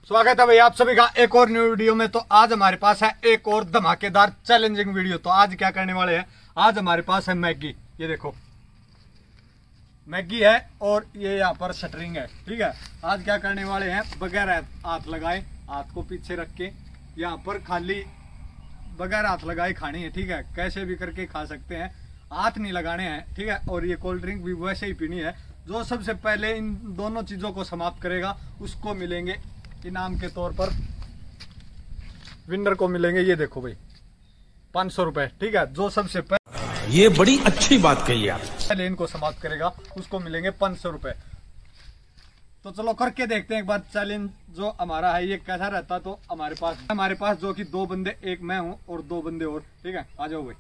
स्वागत है भाई आप सभी का एक और न्यू वीडियो में। तो आज हमारे पास है एक और धमाकेदार चैलेंजिंग वीडियो। तो आज क्या करने वाले हैं, आज हमारे पास है मैगी। ये देखो मैगी है और ये यहाँ पर शटरिंग है, ठीक है। आज क्या करने वाले हैं, बगैर हाथ लगाए, हाथ को पीछे रख के यहाँ पर खाली बगैर हाथ लगाए खानी है, ठीक है। कैसे भी करके खा सकते हैं, हाथ नहीं लगाने हैं, ठीक है। और ये कोल्ड ड्रिंक भी वैसे ही पीनी है। जो सबसे पहले इन दोनों चीजों को समाप्त करेगा उसको मिलेंगे इनाम के तौर पर, विनर को मिलेंगे ये देखो भाई 500 रुपए, ठीक है। जो सबसे पहले, ये बड़ी अच्छी बात कही आप, पहले इनको समाप्त करेगा उसको मिलेंगे 500 रुपए। तो चलो करके देखते हैं एक बार चैलेंज जो हमारा है ये कैसा रहता। तो हमारे पास जो कि 2 बंदे, एक मैं हूं और 2 बंदे और, ठीक है। आ जाओ भाई।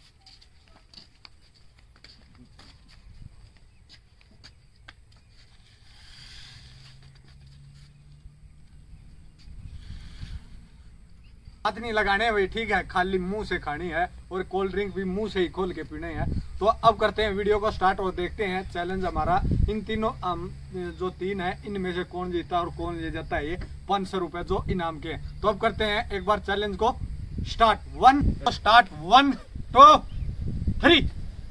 हाथ नहीं लगाने हैं भाई, ठीक है। खाली मुंह से खानी है और कोल्ड ड्रिंक भी मुंह से ही खोल के पीने हैं। तो अब करते हैं वीडियो को स्टार्ट और देखते हैं चैलेंज हमारा। इन तीनों जो 3 है इनमें से कौन जीता और कौन ले जाता है ये 500 रुपए जो इनाम के। तो अब करते हैं एक बार चैलेंज को स्टार्ट। 1 2 3।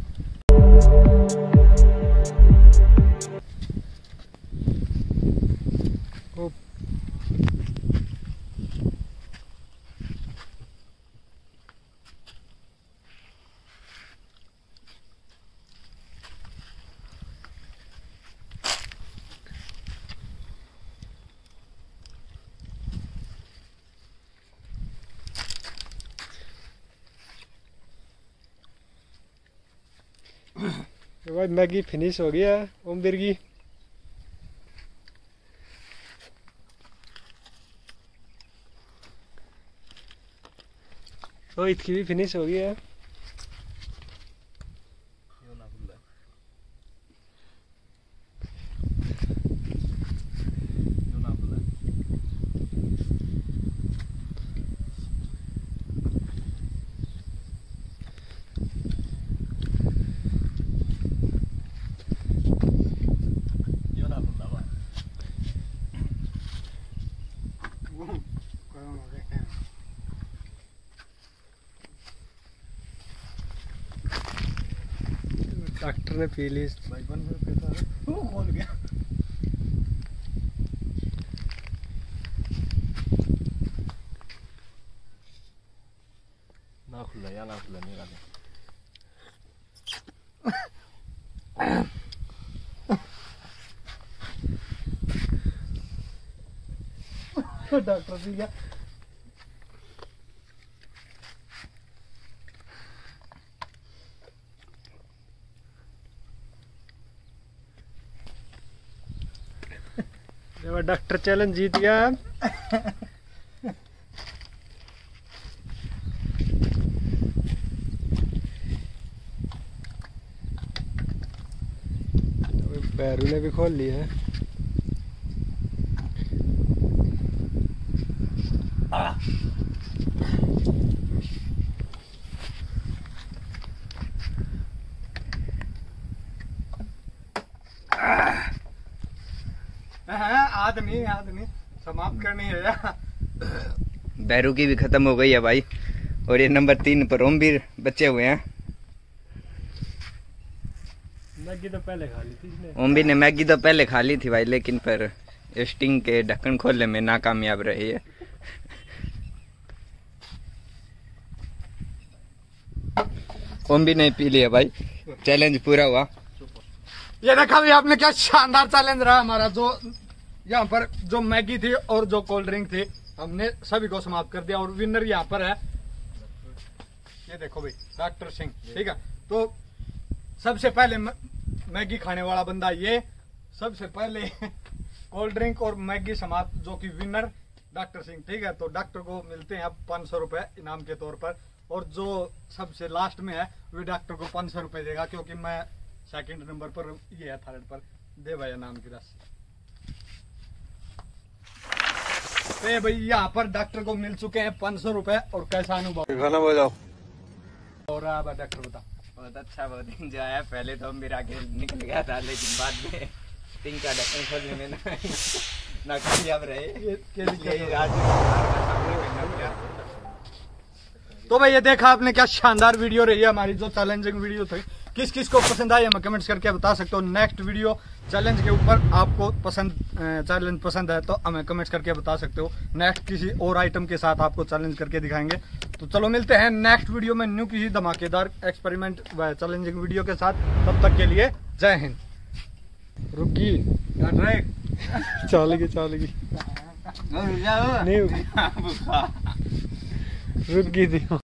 तो भाई मैगी फिनिश हो गया ओम बिरगी। तो इसकी भी फिनिश हो गया। डॉक्टर ने पी ली खोल गया। ना खुला या ना खुला नहीं रहा। डॉक्टर पी गया। डॉक्टर चैलेंज जीत गया। पैरू ने भी खोल लिया है। आदमी समाप्त करनी है यार। बैरू की भी खत्म हो गई है भाई, और ये नंबर 3 पर ओम भी बचे हुए हैं। मैगी तो पहले खा ली थी इसने। ओम भी ने मैगी तो पहले खा ली थी भाई, लेकिन पर स्टिंग के ढक्कन खोलने में नाकामयाब रही है। ओम भी नहीं पी लिया भाई, चैलेंज पूरा हुआ। ये देखा भी आपने, क्या शानदार चैलेंज रहा हमारा। जो यहाँ पर जो मैगी थी और जो कोल्ड ड्रिंक थी हमने सभी को समाप्त कर दिया। और विनर यहाँ पर है, ये देखो भाई डॉक्टर सिंह, ठीक है। तो सबसे पहले मैगी खाने वाला बंदा ये, सबसे पहले कोल्ड ड्रिंक और मैगी समाप्त, जो कि विनर डॉक्टर सिंह, ठीक है। तो डॉक्टर को मिलते हैं अब 500 रुपए इनाम के तौर पर। और जो सबसे लास्ट में है वो डॉक्टर को 500 रुपए देगा, क्योंकि मैं 2nd नंबर पर, ये है 3rd पर। दे भाई इनाम की राशि। तो भाई यहाँ पर डॉक्टर को मिल चुके हैं 500 रुपए। और कैसा अनुभव खाना बजाओ हो रहा है डॉक्टर, बता। बहुत अच्छा, बहुत एंजॉय आया। पहले तो मेरा आगे निकल गया था, लेकिन बाद में स्टिंग का ढक्कन खोलने में ना ना कामयाब रहे यही राज। तो भाई ये देखा आपने क्या शानदार वीडियो रही है हमारी, जो चैलेंजिंग वीडियो थी। किस किस को पसंद आई हमें कमेंट्स करके बता सकते हो। नेक्स्ट वीडियो चैलेंज के ऊपर आपको चैलेंज पसंद है तो हमें कमेंट्स करके बता सकते हो। नेक्स्ट किसी और आइटम के साथ आपको चैलेंज करके दिखाएंगे। तो चलो मिलते हैं नेक्स्ट वीडियो में न्यू किसी धमाकेदार एक्सपेरिमेंट व चैलेंजिंग वीडियो के साथ। तब तक के लिए जय हिंद। रुकी चलेगी चलेगी नहीं रुकी थी।